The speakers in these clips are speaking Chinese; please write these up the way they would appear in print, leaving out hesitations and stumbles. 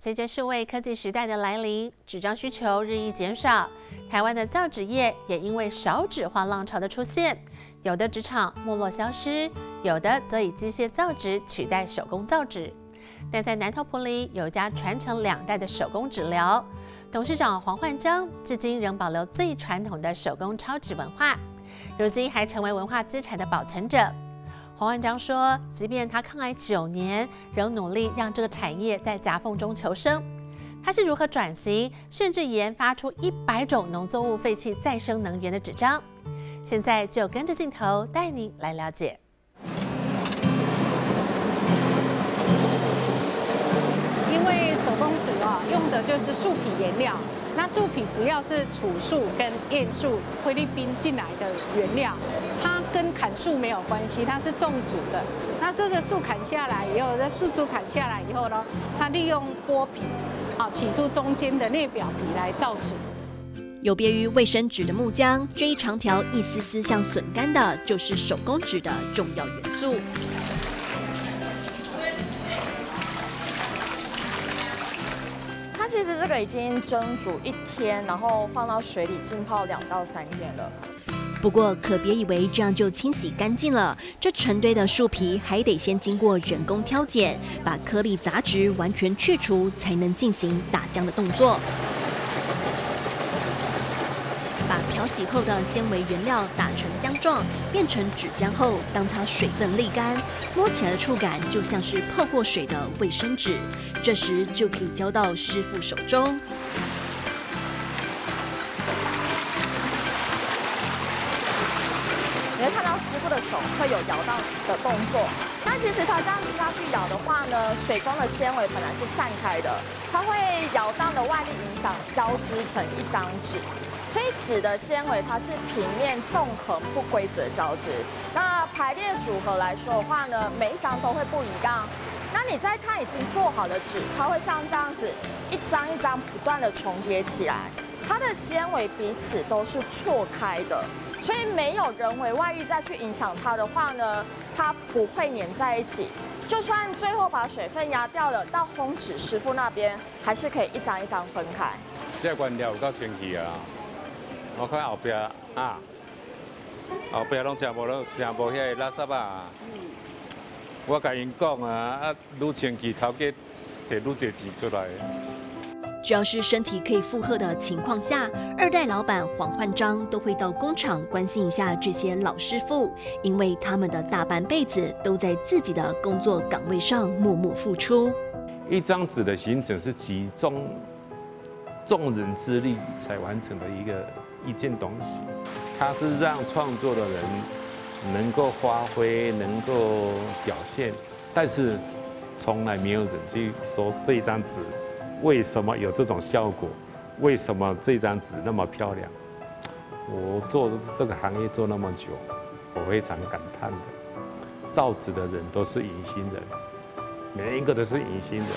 随着数位科技时代的来临，纸张需求日益减少，台湾的造纸业也因为少纸化浪潮的出现，有的纸厂没落消失，有的则以机械造纸取代手工造纸。但在南投埔里有一家传承2代的手工纸寮，董事长黄焕章至今仍保留最传统的手工抄纸文化，如今还成为文化资产的保存者。黄焕章说，即便他抗癌9年，仍努力让这个产业在夹缝中求生。他是如何转型，甚至研发出100种农作物废弃再生能源的纸张？现在就跟着镜头带你来了解。 因为手工纸用的就是树皮原料，那树皮只要是楚树跟桧树菲律宾进来的原料，它跟砍树没有关系，它是种植的。那这个树砍下来以后，这树枝砍下来以后呢，它利用剥皮，取出中间的内表皮来造纸。 有别于卫生纸的木浆，这一长条一丝丝像笋干的，就是手工纸的重要元素。 它其实这个已经蒸煮1天，然后放到水里浸泡2到3天了。 不过可别以为这样就清洗干净了，这成堆的树皮还得先经过人工挑拣，把颗粒杂质完全去除，才能进行打浆的动作。把漂洗后的纤维原料打成浆状，变成纸浆后，当它水分沥干，摸起来的触感就像是泡过水的卫生纸。这时就可以交到师傅手中。 你会看到师傅的手会有摇到的动作。那其实它这样子下去摇的话呢，水中的纤维本来是散开的，它会摇荡的外力影响交织成一张纸。所以纸的纤维它是平面纵横不规则交织。那排列组合来说的话呢，每一张都会不一样。那你再看已经做好的纸，它会像这样子一张一张不断的重叠起来，它的纤维彼此都是错开的，所以没有人为外力再去影响它的话呢，它不会粘在一起。就算最后把水分压掉了，到烘纸师傅那边还是可以一张一张分开。 这原料有够清气啊！我看后壁后壁拢真无遐垃圾啊！我甲因讲啊，愈清气，头家摕愈侪钱出来。 只要是身体可以负荷的情况下，2代老板黄焕章都会到工厂关心一下这些老师傅，因为他们的大半辈子都在自己的工作岗位上默默付出。 一张纸的形成是集众人之力才完成的一件东西，它是让创作的人能够发挥，能够表现，但是从来没有人去说这一张纸为什么有这种效果，为什么这张纸那么漂亮。我做这个行业做那么久，我非常感叹的，造纸的人都是隐形人，每一个都是隐形人。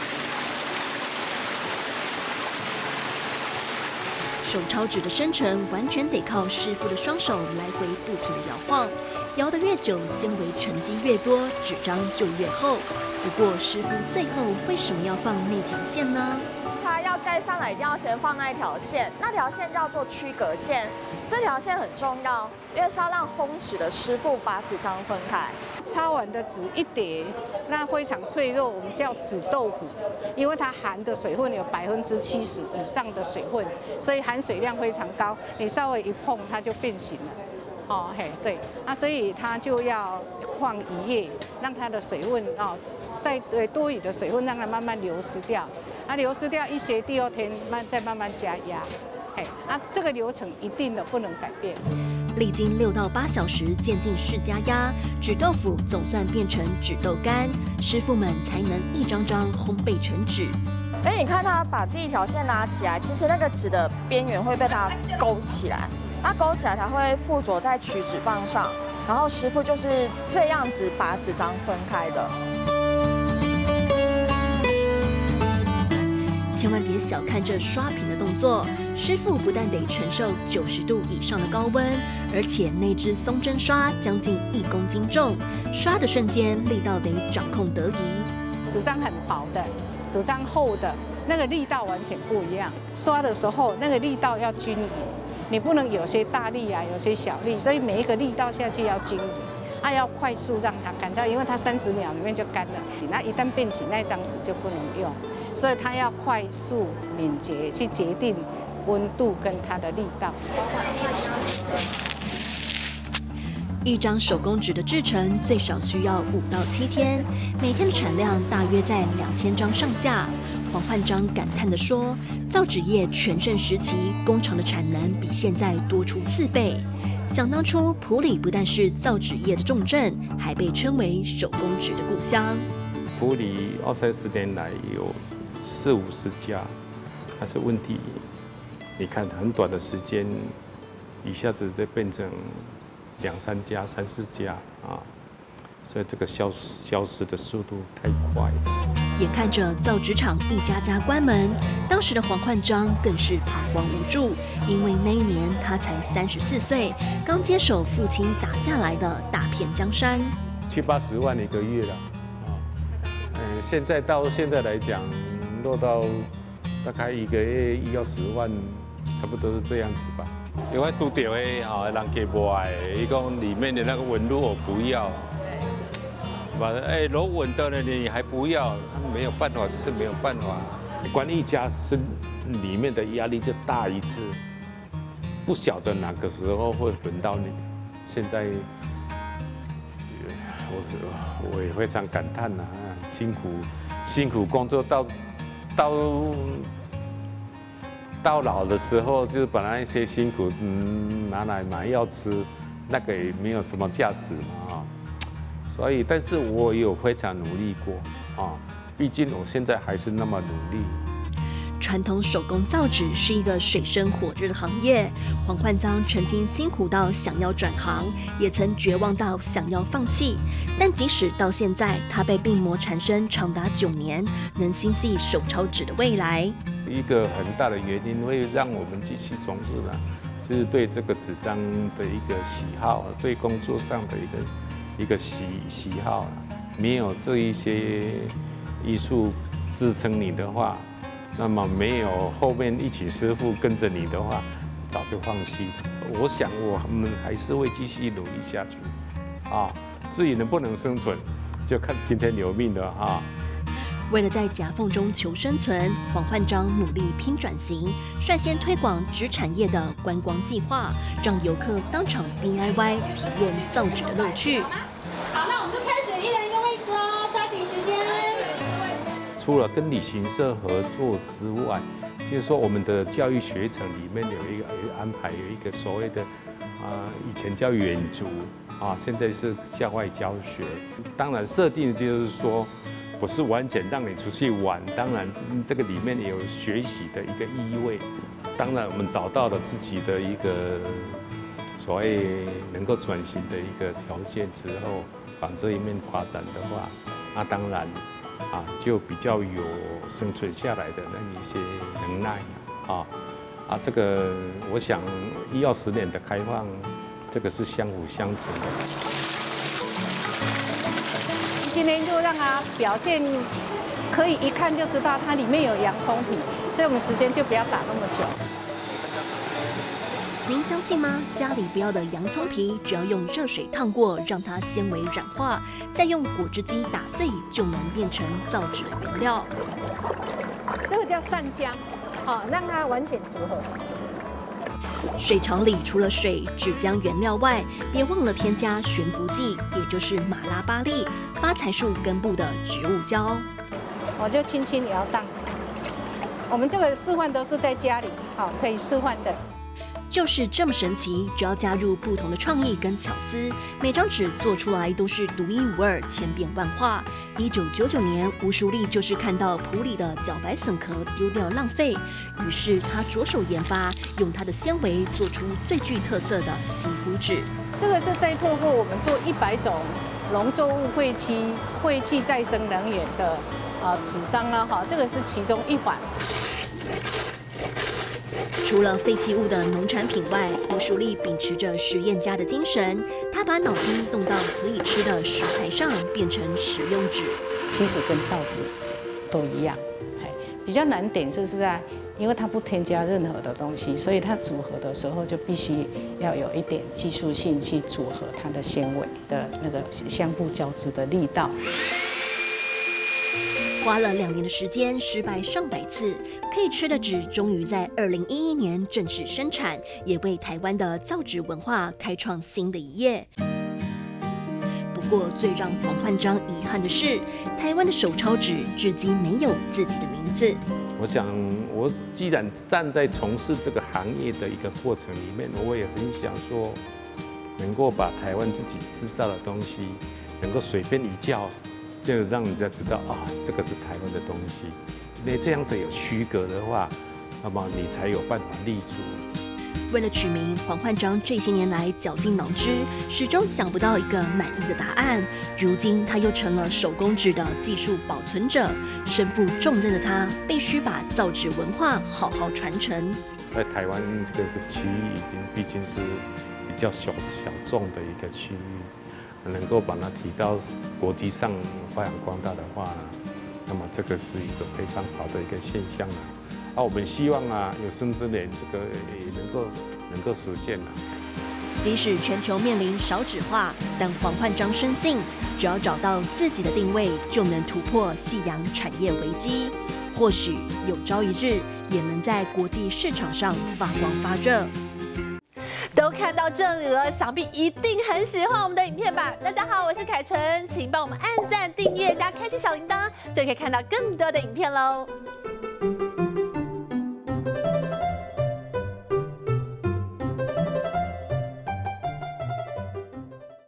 手抄纸的生成完全得靠师傅的双手来回不停的摇晃，摇得越久，纤维沉积越多，纸张就越厚。不过师傅最后为什么要放那条线呢？ 它要盖上来，一定要先放那一条线，那条线叫做区隔线。这条线很重要，因为是要让烘纸的师傅把纸张分开。 抄完的纸一叠，那非常脆弱，我们叫纸豆腐，因为它含的水分有70%以上的水分，所以含水量非常高。你稍微一碰，它就变形了。哦嘿，对，所以它就要放1夜，让它的水分在多余的水分让它慢慢流失掉。流失掉一些，第2天再慢慢加压。这个流程一定的不能改变。 历经6到8小时渐进式加压，纸豆腐总算变成纸豆干，师傅们才能一张张烘焙成纸。 你看他把第1条线拉起来，其实那个纸的边缘会被它勾起来，它勾起来它会附着在取纸棒上，然后师傅就是这样子把纸张分开的。 千万别小看这刷屏的动作，师傅不但得承受90度以上的高温，而且那支松针刷将近1公斤重，刷的瞬间力道得掌控得宜。 纸张很薄的，纸纸张厚的那个力道完全不一样。刷的时候那个力道要均匀，你不能有些大力啊，有些小力，所以每一个力道下去要均匀。要快速让它干燥，因为它30秒里面就干了。那一旦变形，那张纸就不能用，所以它要快速敏捷去决定温度跟它的力道。 一张手工纸的制成最少需要5到7天，每天的产量大约在2000张上下。黄焕章感叹地说：“造纸业全盛时期，工厂的产能比现在多出4倍。想当初，埔里不但是造纸业的重镇，还被称为手工纸的故乡。 埔里20-30年来有40-50家，但是问题，你看很短的时间，一下子就变成2-3家、3-4家啊，所以这个消失的速度太快了。 眼看着造纸厂一家家关门，当时的黄焕章更是彷徨无助，因为那一年他才34岁，刚接手父亲打下来的大片江山 ，70-80万一个月了，现在到现在来讲，落到大概一个月1到10万，差不多是这样子吧。因为拄到的人家不爱，伊讲里面的那个纹路我不要。螺纹的呢你还不要，没有办法，就是没有办法。管一家是里面的压力就大一次，不晓得哪个时候会轮到你。现在我也非常感叹呐，辛苦工作到老的时候，就是把那些辛苦拿来买药吃，那个也没有什么价值嘛啊。所以，但是我也有非常努力过啊，毕竟我现在还是那么努力。 传统手工造纸是一个水深火热的行业，黄焕章曾经辛苦到想要转行，也曾绝望到想要放弃。但即使到现在，他被病魔缠身长达9年，能心系手抄纸的未来。 一个很大的原因会让我们继续从事呢，就是对这个纸张的一个喜好，对工作上的一个喜好，没有这一些艺术支撑你的话，那么没有后面一起师傅跟着你的话，早就放弃了。我想我们还是会继续努力下去，啊，至于能不能生存，就看听天由命了啊。 为了在夹缝中求生存，黄焕章努力拼转型，率先推广纸产业的观光计划，让游客当场 DIY 体验造纸的乐趣。 好，那我们就开始，1人1个位置哦，抓紧时间。 除了跟旅行社合作之外，就是说我们的教育学程里面有一个安排，有一个所谓的以前叫远足啊，现在是校外教学。当然设定就是说，不是完全让你出去玩，当然这个里面也有学习的一个意味。当然我们找到了自己的一个所谓能够转型的一个条件之后，往这一面发展的话，那当然就比较有生存下来的那一些能耐这个我想1到10年的开放，这个是相辅相成的。 今天就让它表现，可以一看就知道它里面有洋葱皮，所以我们时间就不要打那么久。 您相信吗？家里不要的洋葱皮，只要用热水烫过，让它纤维软化，再用果汁机打碎，就能变成造纸的原料。 这个叫散浆，让它完全组合。 水槽里除了水、纸浆原料外，别忘了添加悬浮剂，也就是马拉巴粒、发财树根部的植物胶。 我就轻轻摇荡。我们这个示范都是在家里，可以示范的。 就是这么神奇，只要加入不同的创意跟巧思，每张纸做出来都是独一无二、千变万化。1999年，吴淑丽就是看到埔里的茭白笋壳丢掉浪费，于是她着手研发，用它的纤维做出最具特色的吸附纸。 这个是在透过我们做100种农作物废弃再生能源的纸张这个是其中一环。 除了废弃物的农产品外，吴淑丽秉持着实验家的精神，她把脑筋动到可以吃的食材上，变成食用纸。 其实跟造纸都一样。比较难点是在，因为它不添加任何的东西，所以它组合的时候就必须要有一点技术性去组合它的纤维的那个相互交织的力道。 花了2年的时间，失败上百次，可以吃的纸终于在2011年正式生产，也为台湾的造纸文化开创新的一页。不过，最让黄焕章遗憾的是，台湾的手抄纸至今没有自己的名字。 我想，我既然站在从事这个行业的一个过程里面，我也很想说，能够把台湾自己制造的东西，能够随便一叫，就让人家知道啊，这个是台湾的东西。因为这样的有区隔的话，那么你才有办法立足。 为了取名，黄焕章这些年来绞尽脑汁，始终想不到一个满意的答案。如今，他又成了手工纸的技术保存者，身负重任的他，必须把造纸文化好好传承。 在台湾这个区域，毕竟是比较小众的一个区域，能够把它提到国际上发扬光大的话呢，那么这个是一个非常好的一个现象了。我们希望有生之年这个也能够实现了。 即使全球面临少纸化，但黄焕章深信，只要找到自己的定位，就能突破夕阳产业危机。或许有朝一日，也能在国际市场上发光发热。 都看到这里了，想必一定很喜欢我们的影片吧？大家好，我是凯纯，请帮我们按赞、订阅加开启小铃铛，就可以看到更多的影片喽。